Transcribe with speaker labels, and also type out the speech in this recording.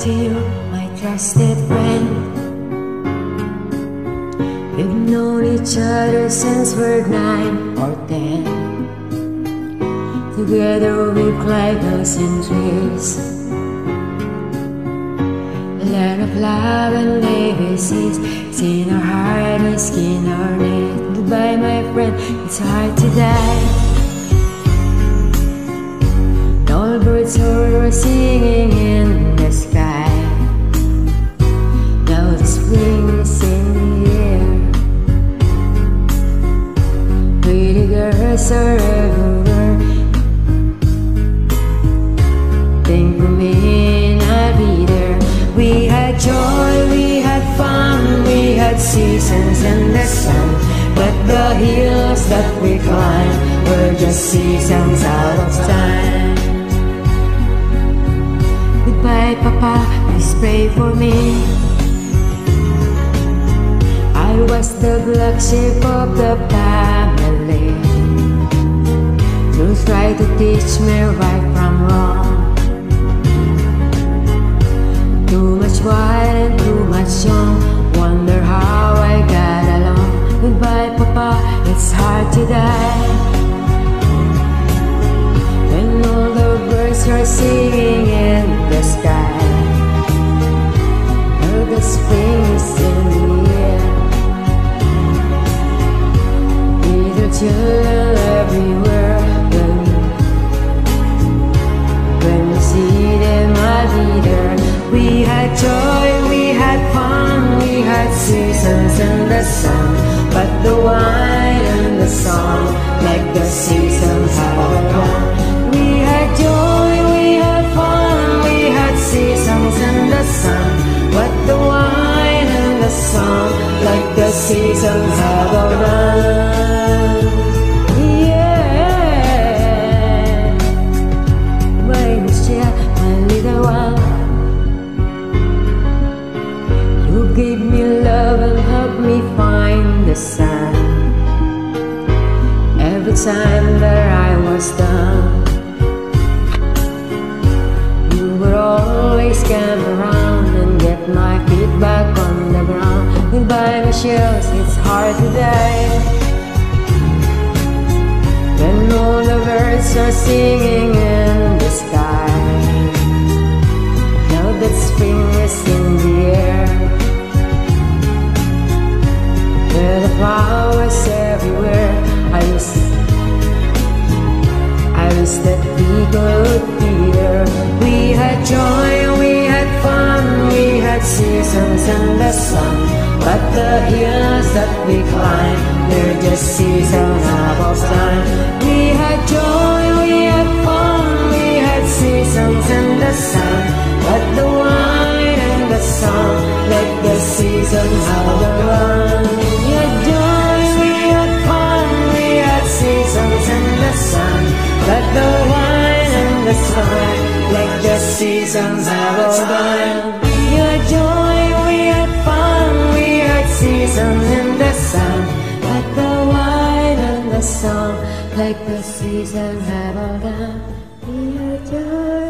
Speaker 1: to you, my trusted friend. We've known each other since we're 9 or 10. Together we've climbed hills and trees, a land of love and ABCs. It's in our heart, our skin, our need. Goodbye, my friend, it's hard to die. All birds are singing in the sky. Now the spring is in the air. Pretty girls are everywhere. Think for me and I'll be there. We had joy, we had fun, we had seasons in the sun. But the hills that we climbed were just seasons out of time. Goodbye, Papa, please pray for me. I was the black sheep of the family. You try to teach me right from wrong. Too much wine and too much young. Wonder how I got along. Goodbye, Papa, it's hard to die. When all the birds are singing in the sky, now the spring is in the air. Little children everywhere. When you see them, I'll be there. We had joy, we had fun, we had seasons in the sun. But the wine and the song, like the seasons have gone. We had joy, we had fun, we had seasons in the sun. But the wine and the song, like the seasons have run. Yeah, my Michelle, my little one. You gave me love and helped me find the sun. Every time that I was down, you would always come around and get my feet back on the ground. Goodbye, Michelle, it's hard to die. When all the birds are singing in the sky, now that spring is in the air. There are flowers everywhere. I wish that we could be there. We had joy, we had fun, we had seasons in the sun. But the hills that we climbed, they're just seasons out of time. We had joy, we had fun, we had seasons in the sun. But the wine and the song, like the seasons have run. We had joy, we had fun, we had seasons in the sun. But the wine and the song, like the seasons have run. We had joy, we had fun, we had seasons in the sun. But the wine and the song, like the seasons have all done. We had joy.